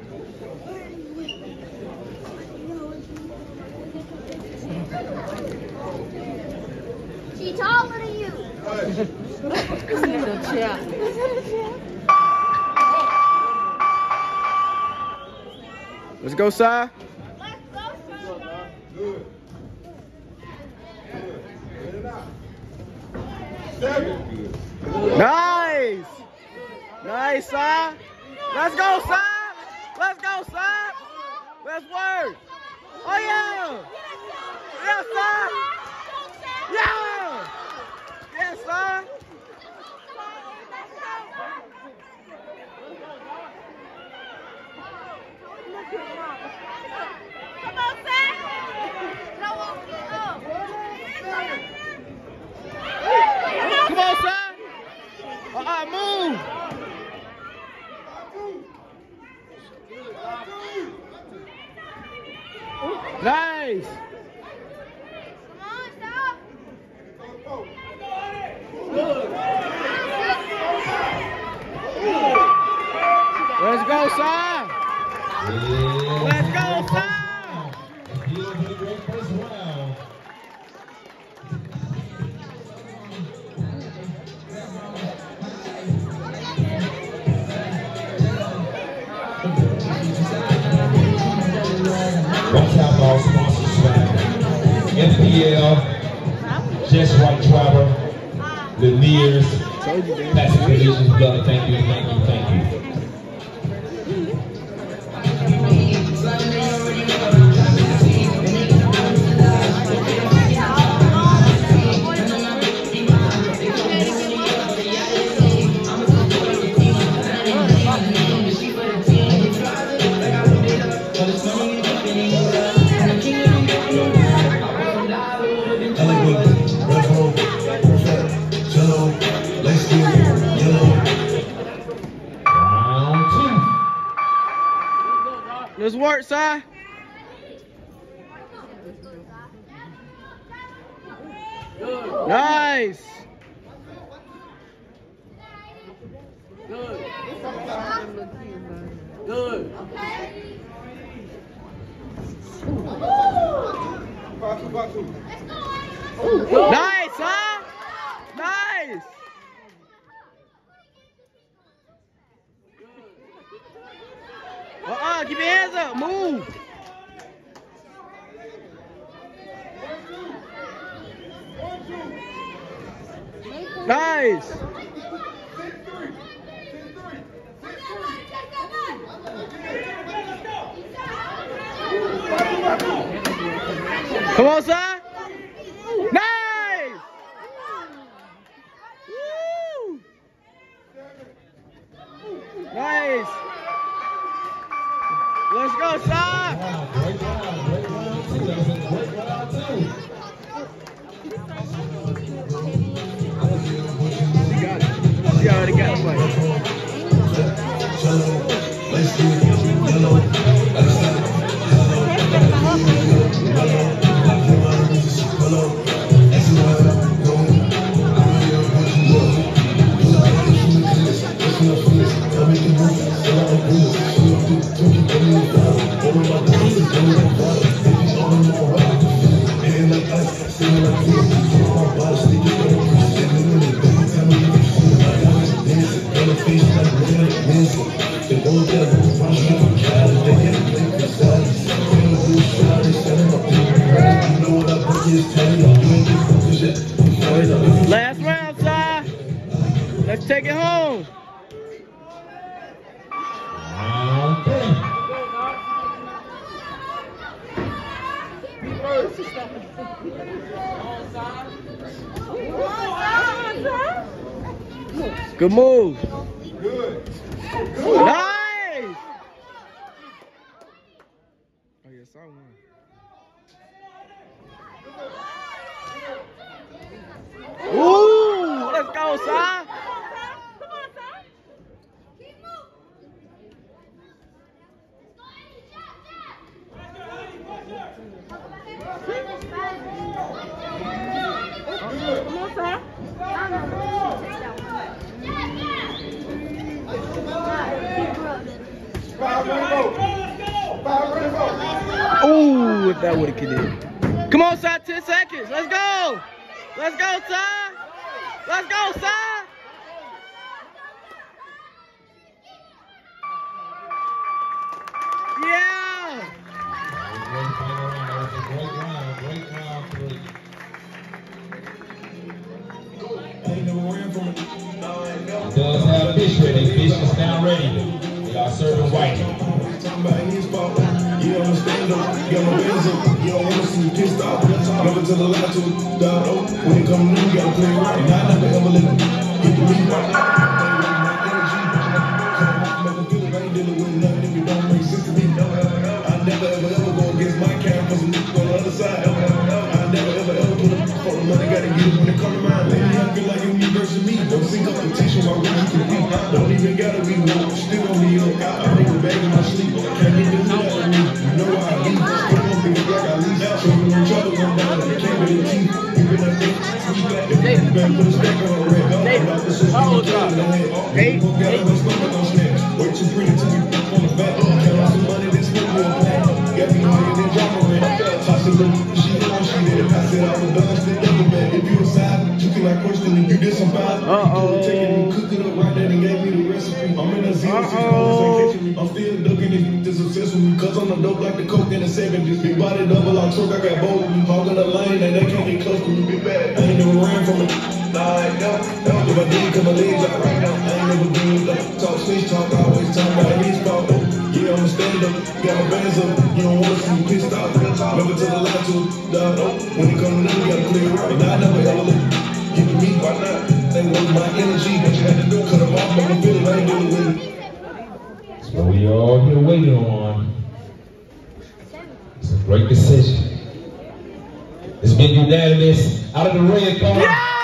She taller than you. Let's go, Si. Nice. Nice, Si. Let's go, Si. Let's go, Si. Let's work. Oh, yeah. Yes, Si. Yeah. Yes, Si. Come on, Sam. Come on, son. Move. Nice. Come on, stop. Let's go, son. Let's go, son. Watch out, ball sponsor swag. FPL, Just Right Driver, Lemires, Passive Collisions, brother. Thank you, thank you, thank you. Let's work, Si. Nice. Good. Nice, huh? Nice. Keep your hands up. Move. Nice. Come on, son. Nice. Woo. Nice. Let's go, son. Wow, great round, great round too. That was a great round too. She got it. She already got the play. Let's do it. Last round, Si. Let's take it home. Good move. Good. Nice. Oh, yes, I won. Ooh, let's go, Si. Oh, if that would have killed it. Come on, Ty, 10 seconds. Let's go. Let's go, Ty. Let's go, Ty. Yeah. He does have fish ready. Fish is now ready. They are serving white. You understand though, got my hands up, you don't wanna see me pissed off. Never tell a lie to a dog, oh, when it come to me, you gotta play right. And I never ever let it get to me right now. I ain't dealing with nothing if it don't make sense to me. I never ever go against my camp for some niggas on the other side. I never ever put up for the money, gotta get it when it come to mine. Lately I feel like it's me versus me. Don't see competition while we compete. Don't even gotta be woke, still on the yoke. I make a bag in my sleep, can't even do that with me. You know how I leave, still don't feel like I leave. So you in trouble, I'm down, I can't really teeth. You been up there, switch back, if you been put a stack on a red. How old are you? 8. Way too pretty to be on the back. Count out some money, this one will play. Got me hanging in drama ring. Toss it up, she know she did it. I said I was done, still looking back. If you aside, you can like question if you did some vibe. You take it and cook it up right there and gave me the recipe. I'm in a 0 6 catching me. I'm still ducking this success with me. Cause I'm the dope like the coke in the 70s. Big body double on truck, I got bold. Hog in the lane and they can't get close to me. Big bad. I ain't never ran from it. Nah, I ain't no. If I did, cut my legs out right now. I ain't never been up. Talk snitch talk, I always talk about his fault. Yeah, I'm a stand up, got my bands up. You don't wanna see me pissed off. Never tell a lie to a dog. When it comes to them, you gotta play right. And I never ever let you give me why not? They want my energy, but you had to do cut them off, make me feel it, I ain't dealing with it. That's what we all here waiting on. It's a great decision. It's been unanimous out of the red corner. Yeah!